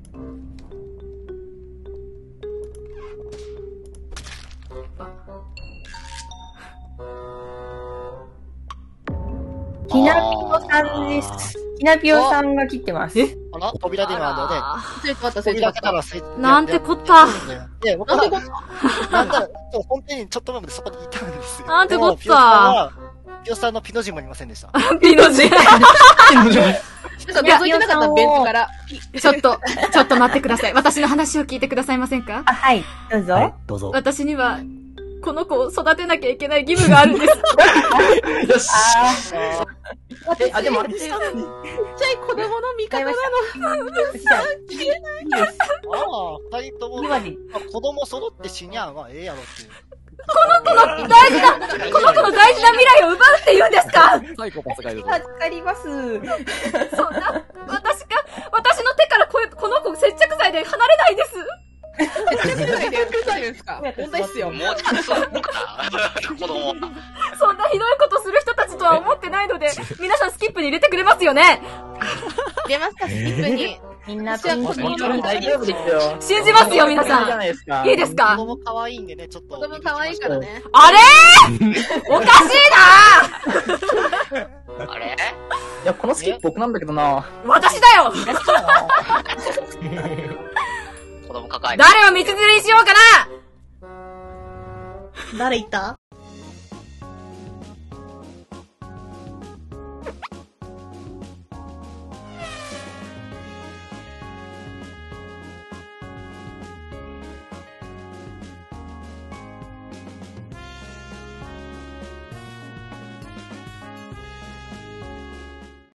ひなぴおさんです。ひなぴおさんが切ってます。 扉で今ので、扉開けたらなんてこった。 なんてこった。なんだろう、本当にちょっと前までそこにいたんですよ。 なんてこった。 ピオさんのピの字もありませんでした。 ピの字覗いてなかったベンチから。 ちょっと待ってください。私の話を聞いてくださいませんか？ はい、どうぞ。はい、 どうぞ。 私には、この子を育てなきゃいけない義務があるんです。 よし。でもあれちっちゃい子供の味方なの。 二人とも、子供揃って死にゃんはええやろっていう。 この子の大事な未来を奪うって言うんですか？ サイコパスがいるぞ。 助かります。 そんな、私の手からこの子接着剤で離れないです。 接着剤で受けたいんですか？問題っすよ。 もうちゃんとそうかな子供は。 そんなひどいことする人たちとは思ってないので、皆さんスキップに入れてくれますよね？ 入れますか、スキップに。 みんな大丈夫ですよ。 信じますよ、皆さん。いいですか？ 子供可愛いんでね、ちょっと。 子供可愛いからね。 あれおかしいなあれいや、このスキップ僕なんだけどな。 私だよ子供抱えて。 誰を道連れにしようかな。 誰いた？